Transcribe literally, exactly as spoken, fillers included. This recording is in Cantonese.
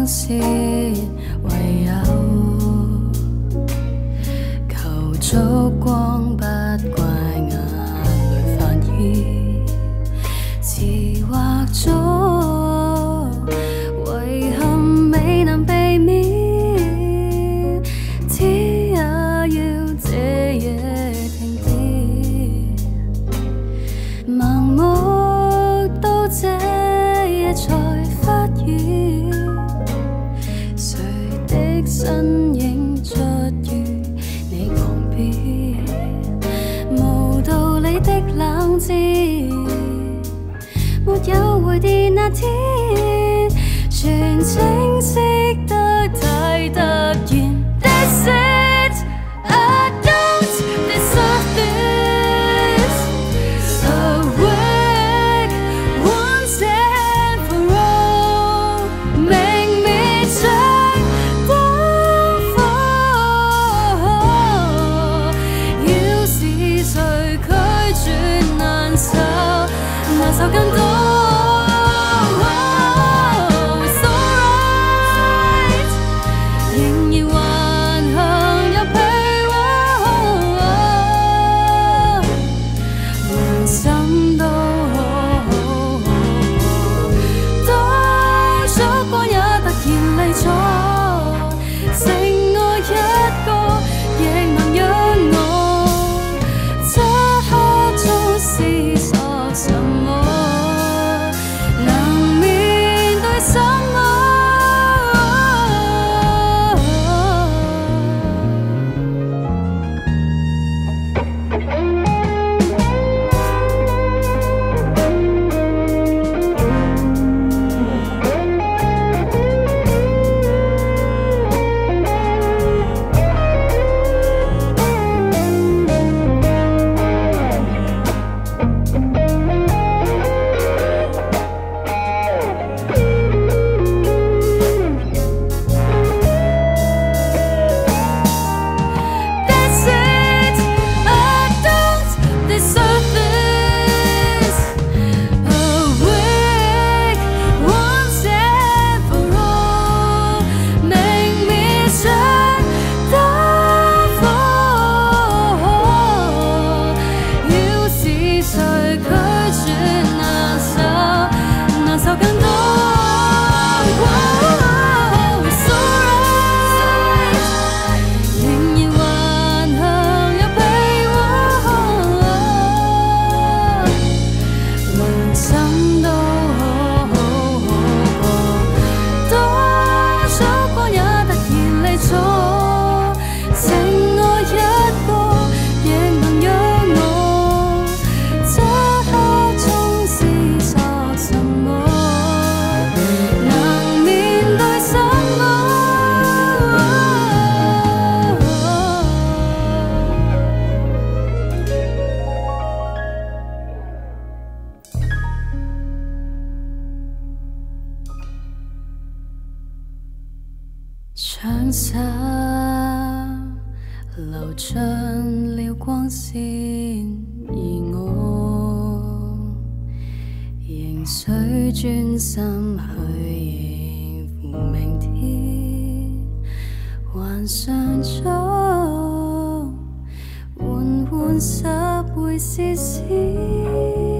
光线，唯有求烛光，不怪眼泪泛熱，詞畫咗，遺憾未能避免，天也要這夜停電，盲目到這夜才發現，誰的身影出於你旁邊，無道理的冷戰，沒有回電那天，全清晰得太突然。That's it, I don't deserve this. Awake once and for all， 明滅像燈火，要是誰拒絕難受，難受更多。窗紗流進了光線，而我仍需專心去應付明天，幻想中緩緩拾回視線。